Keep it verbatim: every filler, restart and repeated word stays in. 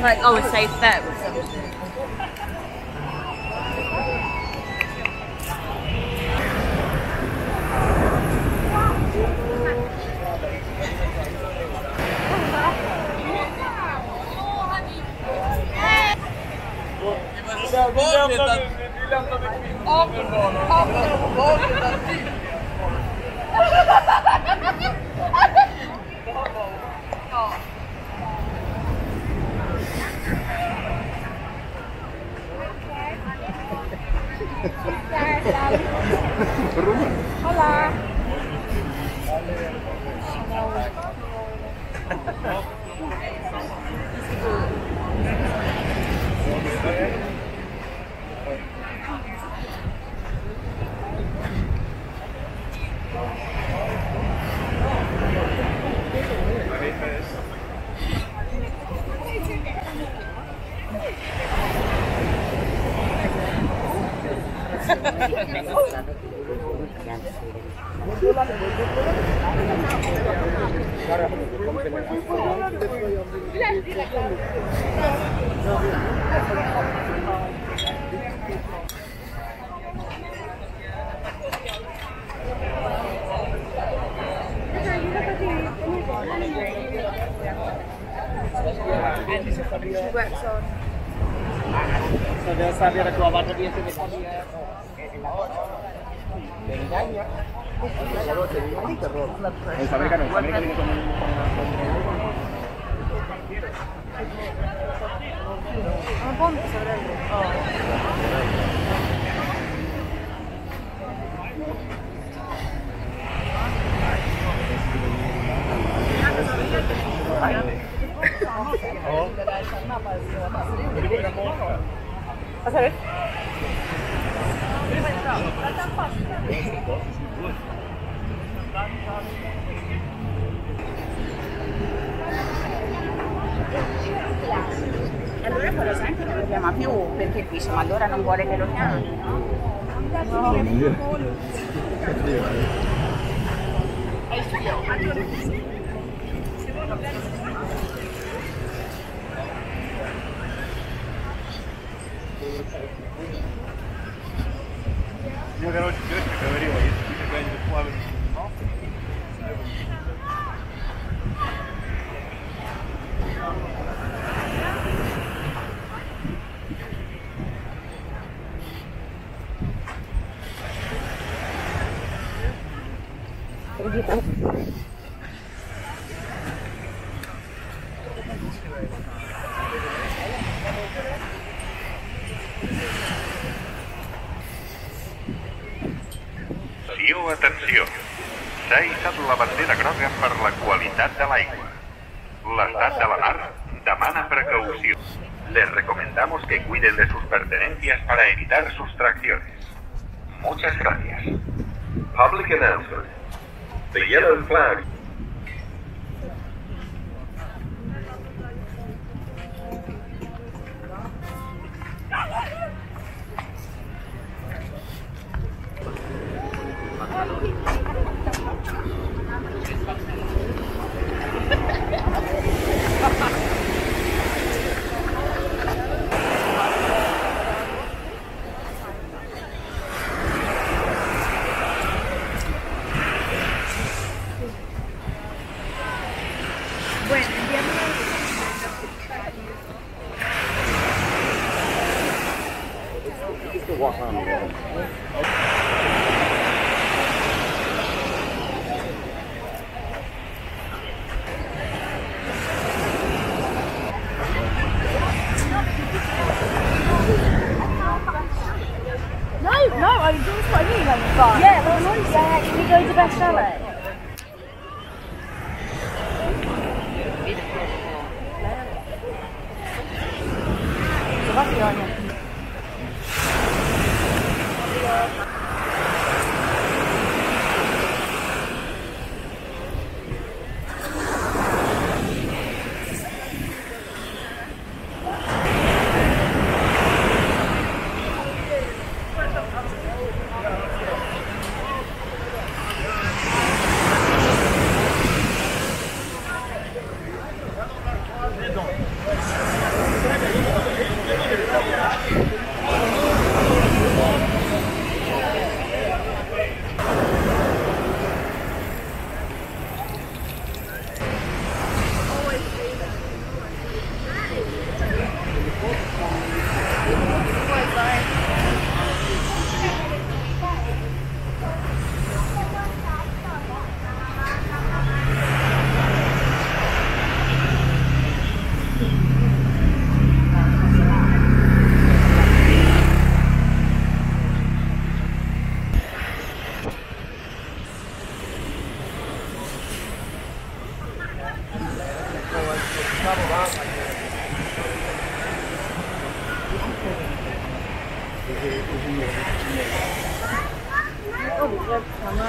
like, oh, a safe bet with them. Hola. Saudara saya ada dua warna dia sini kali ya. Enggaknya. El americano, el americano viene con Un ponte sobre el Oh. ¿Vas a ver? Allora quello sempre non lo chiama più perché dice ma allora non vuole che lo chiami, no? Ну, короче, тетя говорила, если ты когда-нибудь плаваешь в нос, Atenció, atenció. S'ha hissat la bandera groga per la qualitat de l'aigua. L'estat de la mar demana precaució. Les recomendamos que cuiden de sus pertenencias para evitar sustracciones. Muchas gracias. Public announcement. The yellow flag. Bueno, enviamos. No, no, I that's what I mean, like, fun. Yeah, well, nice. Yeah, can we go to Best Chalet? Oh, bisa sama.